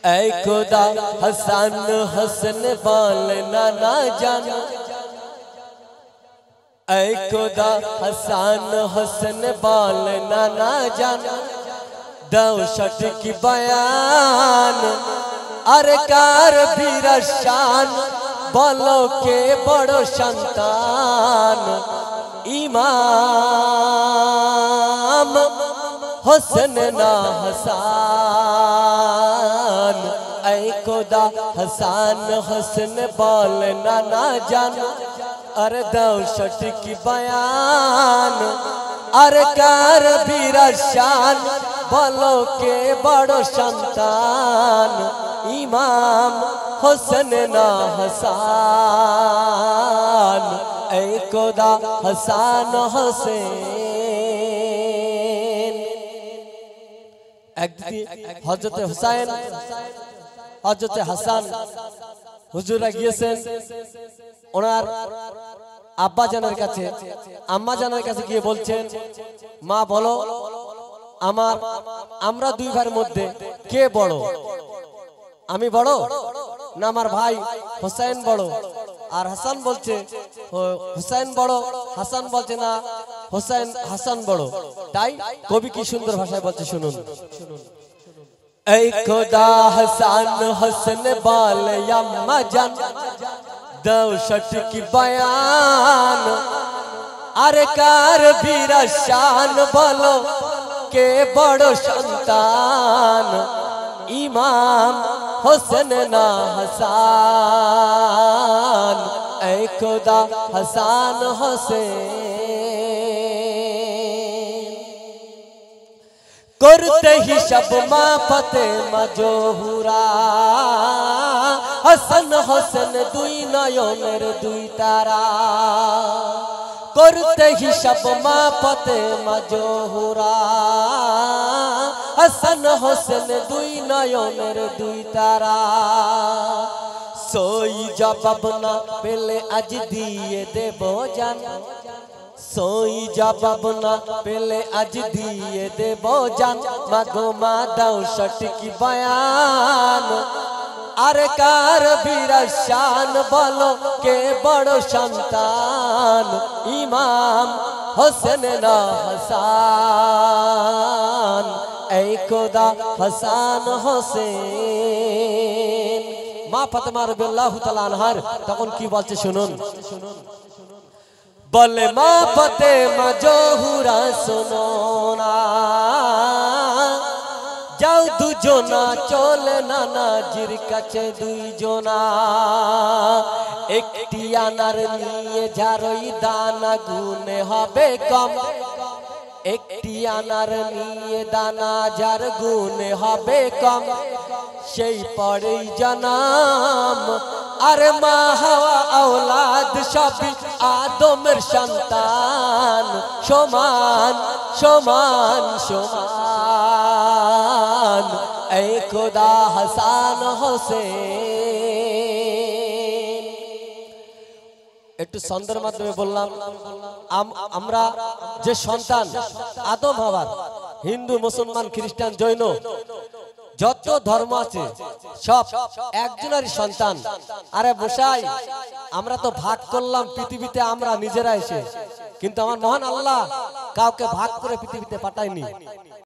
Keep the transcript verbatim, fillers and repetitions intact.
ऐ खुदा हसन हसन बाल नाना जान, ऐ खुदा हसन हसन बाल नाना जान, दौशत की बयान अरे कार बीरशान, बोलो के बड़ो संतान इमाम हुस्न ना हसान। ऐ खुदा हसन हसन बाल नाना जान, अरे दौशत की बयान अरे कार बीरशान, बोलो के बड़ो संतान इमाम हुस्न ना हसान। ऐ खुदा हसन हुसैन। একদিন হযরত হুসাইন হযরত হাসান হুজুরা গিয়েছেন ওনার আব্বা জানের কাছে, আম্মা জানের কাছে গিয়ে বলছেন, মা বলো আমার আমরা দুই ভাইয়ের মধ্যে কে বড়? আমি বড় না আমার ভাই হুসাইন বড়? আর হাসান বলছে হুসাইন বড়, হাসান বলছে না হুসাইন হাসান বড়। তাই কবি কি সুন্দর ভাষায় বলছে শুনুন। ऐ खुदा हसन हसन बाल अम्मा जान, दौशत की बयान अरे कार बीरशान, बोलो के बड़ो संतान इमाम हुस्न ना हसान। ऐ खुदा हसन हुसैन। करते ही शब मा फते मजोहुरा, हसन हुसैन दुई नयনের দুই তারা। करते ही शब मा फते मजोहुरा, हसन हुसैन दुई नयনের দুই তারা। सोई जवाब ना पेले आज दिए देव जान, सोई जवाब ना पेले आज दिए देव जान, मागो मा दौशत की बयान अरे कार बीरशान, बोलो के बड़ो संतान इमाम हुस्न ना हसान। ऐ खुदा हसन हुसैन। মা ফাতেমা রাদিয়াল্লাহু তাআলা আনহার তখন কি বলছে শুনুন। বলে মা ফাতেমা জোহুরা শোনো না, যাও দুজনা চলে নানাজির কাছে দুইজনা। একটি আনার নিয়ে যারই দানা গুনে হবে কম, একটি আনার নিয়ে দানা যার গুনে হবে কম, সেই পরেই জনাম আরে মা হাওয়া আওলাদ সবই আদমের সন্তান, সমান সমান সমান। ऐ खुदा हसन हुसैन। একটু ছন্দের মাধ্যমে বললাম আমরা যে সন্তান আদম হাওয়ার, হিন্দু মুসলমান খ্রিস্টান জৈন যত ধর্ম আছে সব একজনেরই সন্তান। আরে বসাই আমরা তো ভাগ করলাম পৃথিবীতে আমরা নিজেরা এসে, কিন্তু আমার মহান আল্লাহ কাউকে ভাগ করে পৃথিবীতে পাঠায়নি।